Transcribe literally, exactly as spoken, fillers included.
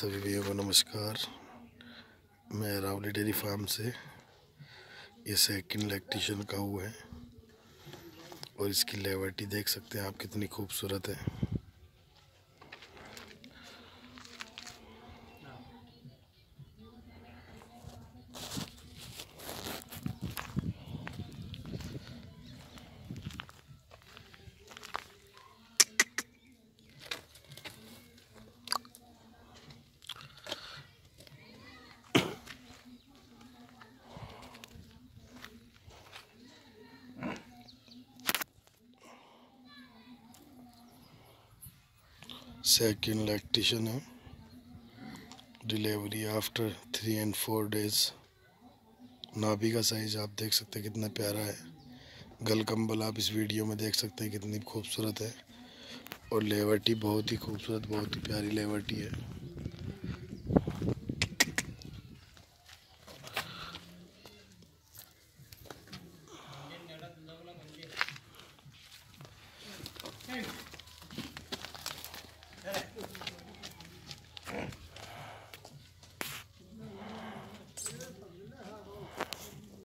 सभी भैया को नमस्कार। मैं अरावली डेयरी फार्म से। ये सेकंड लैक्टेशन का हुआ है और इसकी लेवटी देख सकते हैं आप कितनी खूबसूरत है। सेकंड लैक्टेशन है। Delivery after three and four days. नाभि का साइज आप देख सकते हैं कितना प्यारा है। गल कंबल आप इस वीडियो में देख सकते हैं कितनी खूबसूरत है और लेवटी बहुत ही खूबसूरत, बहुत ही प्यारी लेवटी है। Hey.